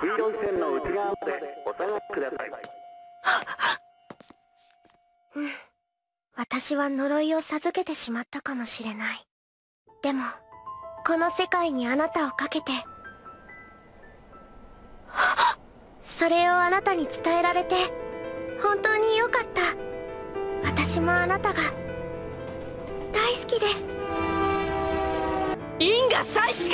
黄色い線の内側までお下がりください。 私は呪いを授けてしまったかもしれない。でもこの世界にあなたをかけて、それをあなたに伝えられて本当によかった。私もあなたが大好きです。 因果再築。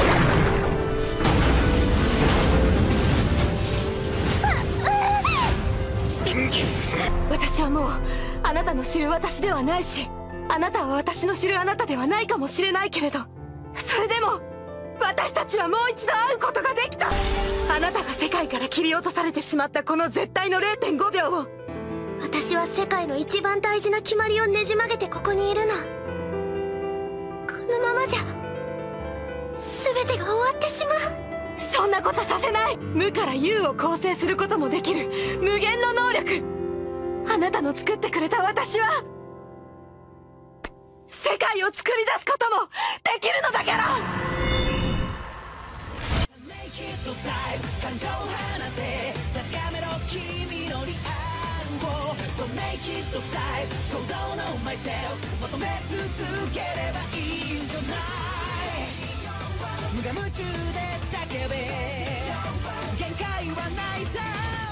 私はもうあなたの知る私ではないし、あなたは私の知るあなたではないかもしれないけれど、それでも私たちはもう一度会うことができた。あなたが世界から切り落とされてしまったこの絶対の 0.5 秒を。 私は世界の一番大事な決まりをねじ曲げてここにいるの。このままじゃ全てが終わってしまう。 そんなことさせない。無から有を構成することもできる無限の能力。あなたの作ってくれた私は世界を作り出すこともできるのだから。感情を放て確かめろ君のリアルを。 So make it time 衝動の myself 求め続ければいいんじゃない。無我夢中で叫べ限界はないさ。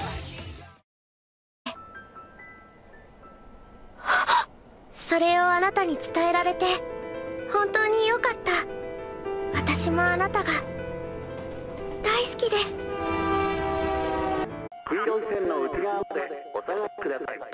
それをあなたに伝えられて本当によかった。私もあなたが大好きです。 黄色い線の内側までお下がりください。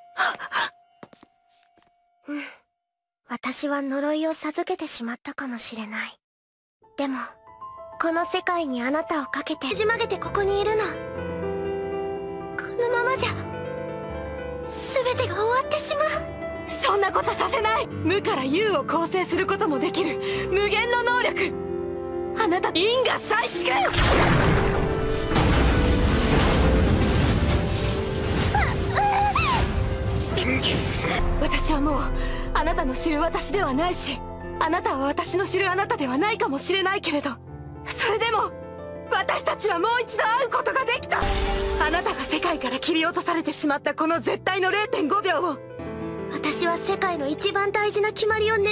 私は呪いを授けてしまったかもしれない。でもこの世界にあなたをかけてねじ曲げてここにいるの。このままじゃ全てが終わってしまう。 そんなことさせない。無から有を構成することもできる無限の能力。あなた因果再築。私はもうあなたの知る私ではないし、あなたは私の知るあなたではないかもしれないけれど、それでも私たちはもう一度会うことができた。あなたが世界から切り落とされてしまったこの絶対の 0.5 秒を。 私は世界の一番大事な決まりをね